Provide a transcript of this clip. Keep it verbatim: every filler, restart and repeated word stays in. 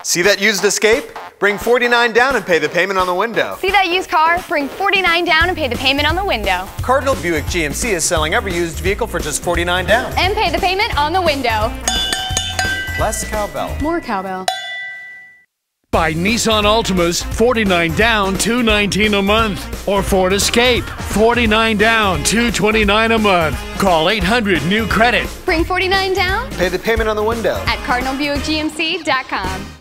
See that used Escape? Bring forty-nine down and pay the payment on the window. See that used car? Bring forty-nine down and pay the payment on the window. Cardinal Buick G M C is selling every used vehicle for just forty-nine down. And pay the payment on the window. Less cowbell. More cowbell. Buy Nissan Altimas, forty-nine down, two nineteen a month. Or Ford Escape, forty-nine down, two twenty-nine a month. Call eight hundred new credit. Bring forty-nine down. Pay the payment on the window. At Cardinal Buick G M C dot com.